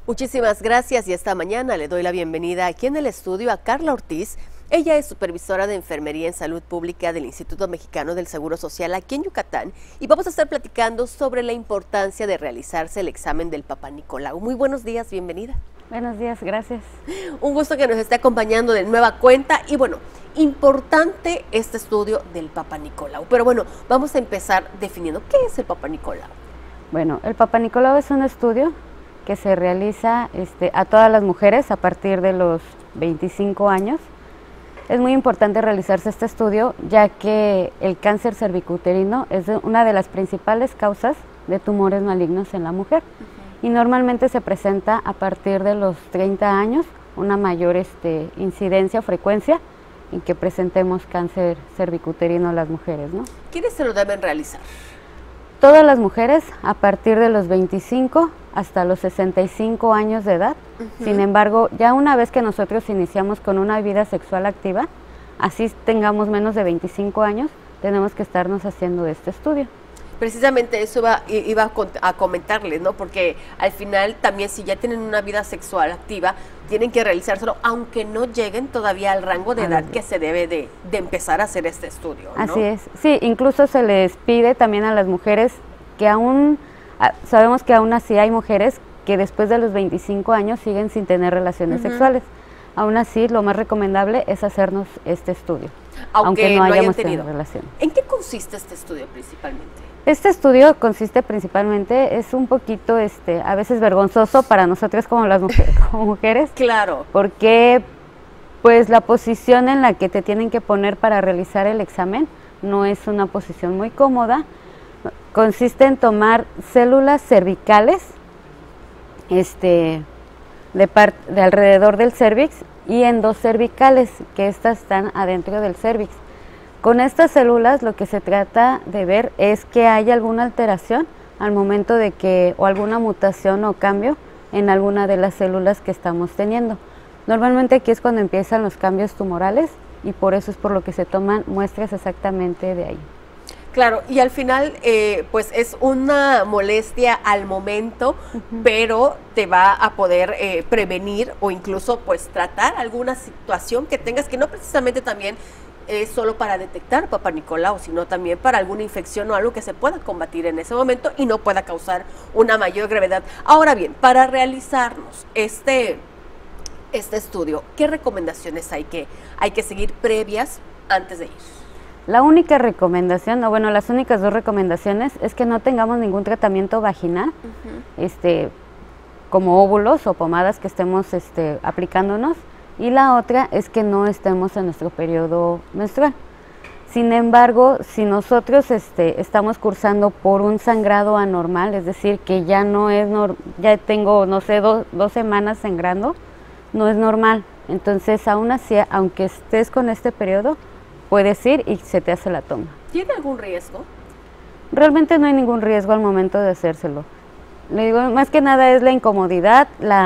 Muchísimas gracias y esta mañana le doy la bienvenida aquí en el estudio a Carla Ortiz. Ella es supervisora de Enfermería en Salud Pública del Instituto Mexicano del Seguro Social aquí en Yucatán y vamos a estar platicando sobre la importancia de realizarse el examen del Papá Nicolau. Muy buenos días, bienvenida. Buenos días, gracias. Un gusto que nos esté acompañando de nueva cuenta y bueno, importante este estudio del Papá Nicolau. Pero bueno, vamos a empezar definiendo qué es el Papá Nicolau. Bueno, el Papá Nicolau es un estudio que se realiza a todas las mujeres a partir de los 25 años. Es muy importante realizarse este estudio ya que el cáncer cervicuterino es una de las principales causas de tumores malignos en la mujer y normalmente se presenta a partir de los 30 años, una mayor incidencia o frecuencia en que presentemos cáncer cervicuterino las mujeres, ¿no? ¿Quiénes se lo deben realizar? Todas las mujeres a partir de los 25 hasta los 65 años de edad. Sin embargo, ya una vez que nosotros iniciamos con una vida sexual activa, así tengamos menos de 25 años, tenemos que estarnos haciendo este estudio. Precisamente eso iba a comentarles, ¿no? Porque al final también si ya tienen una vida sexual activa, tienen que realizárselo, aunque no lleguen todavía al rango de edad que se debe de empezar a hacer este estudio, ¿no? Así es, sí, incluso se les pide también a las mujeres que aún, sabemos que aún así hay mujeres que después de los 25 años siguen sin tener relaciones sexuales. Aún así, lo más recomendable es hacernos este estudio, aunque no hayamos tenido relación. ¿En qué consiste este estudio principalmente? Este estudio consiste principalmente, es un poquito a veces vergonzoso para nosotras como las mujeres, como mujeres. Claro. Porque pues la posición en la que te tienen que poner para realizar el examen no es una posición muy cómoda. Consiste en tomar células cervicales de alrededor del cérvix y endocervicales, que estas están adentro del cérvix. Con estas células lo que se trata de ver es que haya alguna alteración al momento de que, o alguna mutación o cambio en alguna de las células que estamos teniendo. Normalmente aquí es cuando empiezan los cambios tumorales y por eso es por lo que se toman muestras exactamente de ahí. Claro, y al final pues es una molestia al momento, pero te va a poder prevenir o incluso pues tratar alguna situación que tengas, que no precisamente también es solo para detectar Papá Nicolau, sino también para alguna infección o algo que se pueda combatir en ese momento y no pueda causar una mayor gravedad. Ahora bien, para realizarnos este estudio, ¿qué recomendaciones hay que seguir previas antes de ir? La única recomendación, o bueno, las únicas dos recomendaciones es que no tengamos ningún tratamiento vaginal, como óvulos o pomadas que estemos aplicándonos, y la otra es que no estemos en nuestro periodo menstrual. Sin embargo, si nosotros estamos cursando por un sangrado anormal, es decir, que ya no es ya tengo, no sé, dos semanas sangrando, no es normal. Entonces, aún así, aunque estés con este periodo, puedes ir y se te hace la toma. ¿Tiene algún riesgo? Realmente no hay ningún riesgo al momento de hacérselo. Le digo, más que nada es la incomodidad,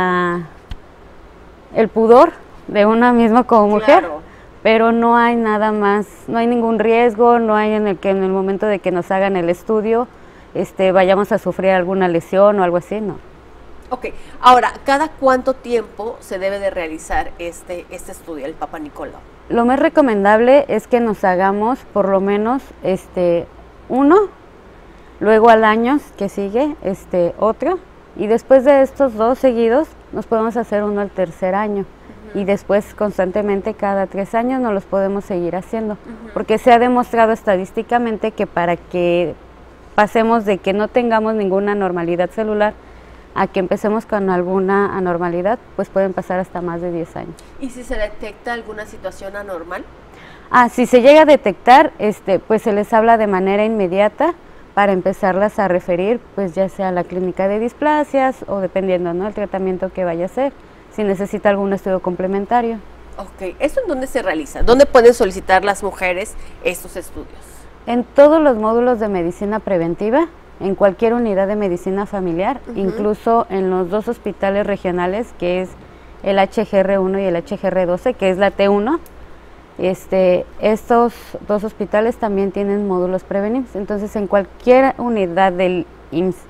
el pudor de una misma como mujer, pero no hay nada más, no hay ningún riesgo, no hay en el momento de que nos hagan el estudio vayamos a sufrir alguna lesión o algo así, no. Ok, ahora, ¿cada cuánto tiempo se debe de realizar este estudio, el Papá Nicolau? Lo más recomendable es que nos hagamos por lo menos uno, luego al año que sigue otro, y después de estos dos seguidos nos podemos hacer uno al tercer año. Y después constantemente cada 3 años nos los podemos seguir haciendo, porque se ha demostrado estadísticamente que para que pasemos de que no tengamos ninguna anormalidad celular a que empecemos con alguna anormalidad, pues pueden pasar hasta más de 10 años. ¿Y si se detecta alguna situación anormal? Si se llega a detectar, pues se les habla de manera inmediata para empezarlas a referir, pues ya sea a la clínica de displasias o dependiendo, ¿no?, el tratamiento que vaya a hacer, si necesita algún estudio complementario. Ok, ¿eso en dónde se realiza? ¿Dónde pueden solicitar las mujeres estos estudios? En todos los módulos de medicina preventiva, en cualquier unidad de medicina familiar, incluso en los 2 hospitales regionales, que es el HGR1 y el HGR12, que es la T1. Estos 2 hospitales también tienen módulos prevenibles, entonces en cualquier unidad del IMSS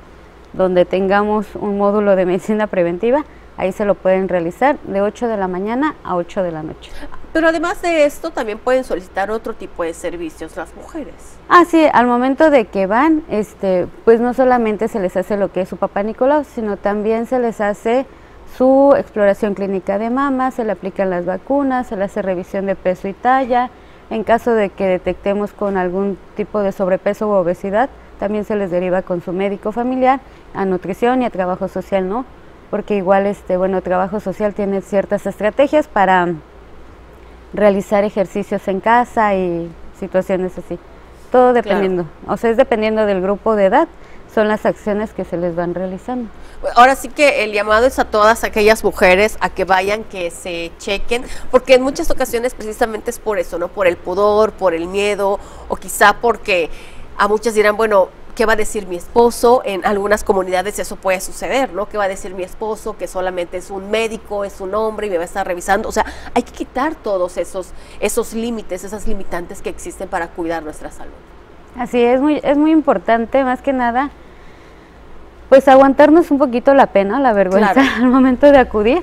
donde tengamos un módulo de medicina preventiva, ahí se lo pueden realizar de 8 de la mañana a 8 de la noche. Pero además de esto, también pueden solicitar otro tipo de servicios las mujeres. Ah, sí, al momento de que van, pues no solamente se les hace lo que es su papá Nicolau, sino también se les hace su exploración clínica de mama, se le aplican las vacunas, se le hace revisión de peso y talla. En caso de que detectemos con algún tipo de sobrepeso u obesidad, también se les deriva con su médico familiar a nutrición y a trabajo social, ¿no? Porque igual, bueno, trabajo social tiene ciertas estrategias para realizar ejercicios en casa y situaciones así. Todo dependiendo, claro. O sea, es dependiendo del grupo de edad, son las acciones que se les van realizando. Ahora sí que el llamado es a todas aquellas mujeres a que vayan, que se chequen, porque en muchas ocasiones precisamente es por eso, ¿no? Por el pudor, por el miedo, o quizá porque a muchas dirán, bueno, ¿qué va a decir mi esposo? En algunas comunidades eso puede suceder, ¿no? ¿Qué va a decir mi esposo? Que solamente es un médico, es un hombre y me va a estar revisando. O sea, hay que quitar todos esos límites, esas limitantes que existen para cuidar nuestra salud. Así es muy importante, más que nada, pues aguantarnos un poquito la pena, la vergüenza, claro, al momento de acudir,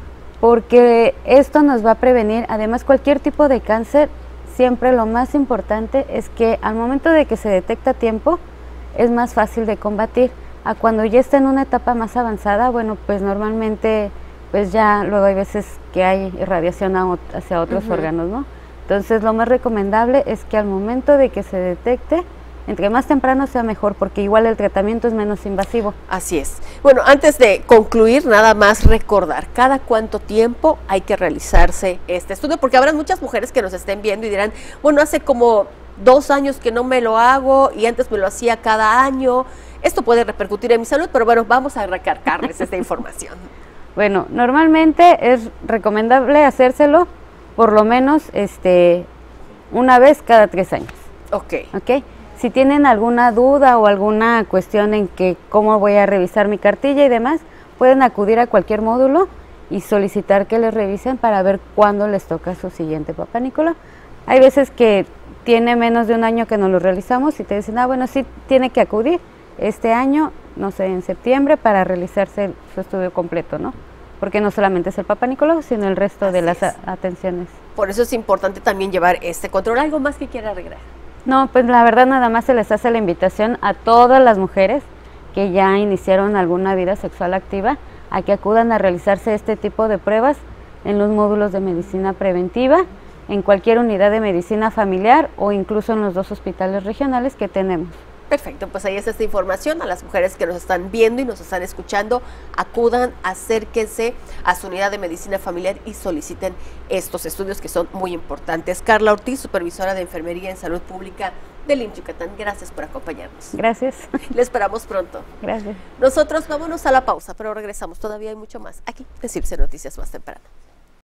porque esto nos va a prevenir, además cualquier tipo de cáncer, siempre lo más importante es que al momento de que se detecta a tiempo, es más fácil de combatir. A cuando ya está en una etapa más avanzada, bueno, pues normalmente, pues ya luego hay veces que hay irradiación hacia otros órganos, ¿no? Entonces lo más recomendable es que al momento de que se detecte, entre más temprano sea mejor, porque igual el tratamiento es menos invasivo. Así es. Bueno, antes de concluir, nada más recordar, ¿cada cuánto tiempo hay que realizarse este estudio? Porque habrá muchas mujeres que nos estén viendo y dirán, bueno, hace como 2 años que no me lo hago y antes me lo hacía cada año. Esto puede repercutir en mi salud, pero bueno, vamos a recargarles esta información. Bueno, normalmente es recomendable hacérselo por lo menos una vez cada 3 años. Ok. Si tienen alguna duda o alguna cuestión en que cómo voy a revisar mi cartilla y demás, pueden acudir a cualquier módulo y solicitar que les revisen para ver cuándo les toca su siguiente papá Nicolau. Hay veces que tiene menos de un año que nos lo realizamos y te dicen, bueno, sí tiene que acudir este año, no sé, en septiembre para realizarse su estudio completo, ¿no? Porque no solamente es el papá Nicolau, sino el resto de las atenciones. Por eso es importante también llevar este control. ¿Algo más que quiera agregar? No, pues la verdad nada más se les hace la invitación a todas las mujeres que ya iniciaron alguna vida sexual activa a que acudan a realizarse este tipo de pruebas en los módulos de medicina preventiva, en cualquier unidad de medicina familiar o incluso en los 2 hospitales regionales que tenemos. Perfecto, pues ahí está esta información. A las mujeres que nos están viendo y nos están escuchando, acudan, acérquense a su unidad de medicina familiar y soliciten estos estudios que son muy importantes. Carla Ortiz, supervisora de Enfermería en Salud Pública del IMSS Yucatán, gracias por acompañarnos. Gracias. Le esperamos pronto. Gracias. Nosotros vámonos a la pausa, pero regresamos. Todavía hay mucho más aquí en CIRSE Noticias Más Temprano.